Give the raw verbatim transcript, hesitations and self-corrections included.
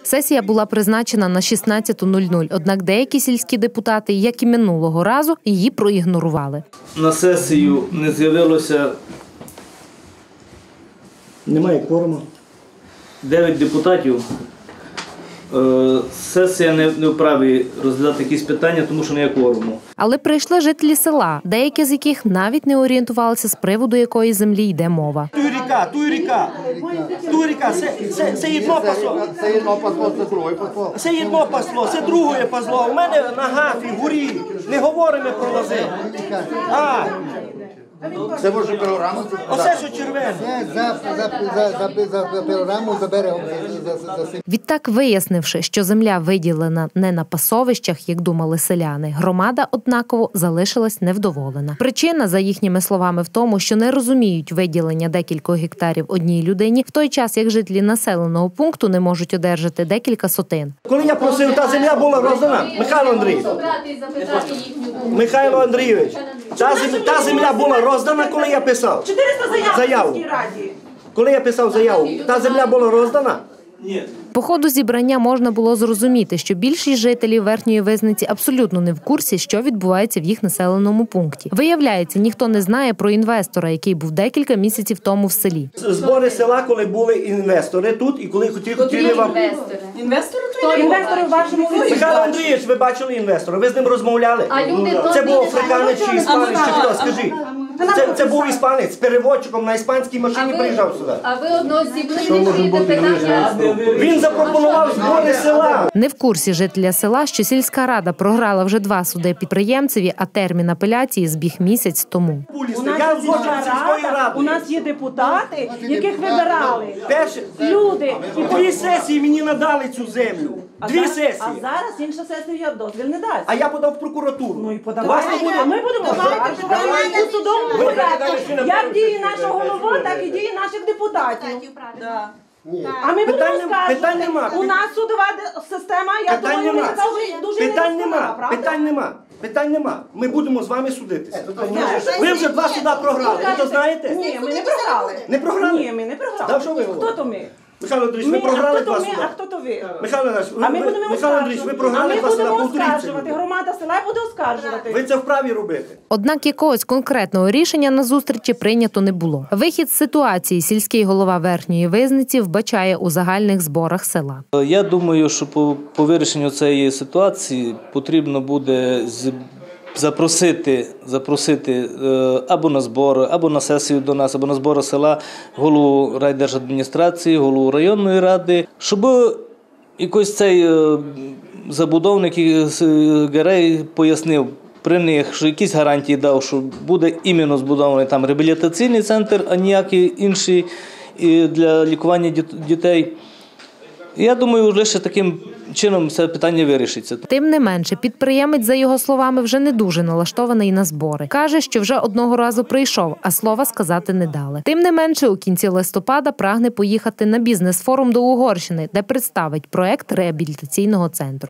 Сесія була призначена на шістнадцяту нуль нуль, однак деякі сільські депутати, як і минулого разу, її проігнорували. На сесію не з'явилося Немає кворуму. дев'ять депутатів. Сесія не вправі розглядати якісь питання, тому що не є кворуму. Але прийшли жителі села, деякі з яких навіть не орієнтувалися, з приводу якої землі йде мова. Ту ріка, ту ріка, ту ріка, це, це, це єдно пасло. Це єдно пасло, це друге пасло. Це єдно пасло, це друге пасло. У мене на гафі, в горі, не говоримо про лози. А, Це може пилораму? оце що червоне. За, за, за, за, за, за пилораму, за берегом. За, за, за, за. Відтак, вияснивши, що земля виділена не на пасовищах, як думали селяни, громада однаково залишилась невдоволена. Причина, за їхніми словами, в тому, що не розуміють виділення декількох гектарів одній людині, в той час, як жителі населеного пункту не можуть одержати декілька сотин. Коли я просив, та земля була роздана, Михайло Андрійович, Михайло Андрійович, та земля, та земля була роздана, коли я писав заяву. Коли я писав заяву, та земля була роздана? Ні. По ходу зібрання можна було зрозуміти, що більшість жителів Верхньої Визниці абсолютно не в курсі, що відбувається в їх населеному пункті. Виявляється, ніхто не знає про інвестора, який був декілька місяців тому в селі. Збори села, коли були інвестори тут і коли хотіли, хотіли вам... Інвестори? Інвестори в вашому вулиці? Михайло Андрійович, ви бачили інвестора, ви з ним розмовляли? А люди Це добрі був не африканець чи іспанець, чи хто, скажіть. Це, це був іспанець з переводчиком на іспанській машині приїжджав сюди. А ви одноосібно вирішуєте питання? Він запропонував збори села. Не в курсі жителя села, що сільська рада програла вже два суди підприємцеві, а термін апеляції збіг місяць тому. У нас, Я є злочин сільської рада, ради. у нас є депутати, яких вибирали. Перше, Люди. І дві сесії мені надали цю землю. Дві зараз- сесії. А зараз інша сесія дозвіл не дасть. А я подав в прокуратуру. Ну і Вас подавайте, не буде. а ми будемо скаржувати у судовому Ви- порядку. Як діє наша голова, так і діє наших депутатів. Да. А ми будемо Питань нема, питань скаржувати. нема. У нас судова система, я Питань думаю, нема. дуже, дуже Питань недоступна, нема. правда? Питань нема. Питань нема. Ми будемо з вами судитися. Ви вже два суда програли. Ви то знаєте? Ні, ми не програли. Не програли? Ні, ми не програли. Да, що ви Хто говорите? то ми? Михайло Андрійович, Ми, ви програли а хто два то ми, суда. а хто то ви? Михайло Андрійович, ви, А ми ви- будемо Михайло Андрійович, ви оскаржувати. програли А ми два суда, будемо повторіть це. оскаржувати. Громада села буде оскаржувати. Ви це вправі робити. Однак якогось конкретного рішення на зустрічі прийнято не було. Вихід з ситуації сільський голова Верхньої Визниці вбачає у загальних зборах села. Я думаю, що по, по вирішенню цієї ситуації потрібно буде з- запросити, запросити е, або на збори, або на сесію до нас, або на збори села голову райдержадміністрації, голову районної ради, щоб якось цей е, забудовник е, Герей пояснив при них, що якісь гарантії дав, що буде іменно збудований там реабілітаційний центр, а ніякий інший і для лікування діт- дітей. Я думаю, лише таким чином це питання вирішиться. Тим не менше, підприємець, за його словами, вже не дуже налаштований на збори. Каже, що вже одного разу прийшов, а слова сказати не дали. Тим не менше, у кінці листопада прагне поїхати на бізнес-форум до Угорщини, де представить проект реабілітаційного центру.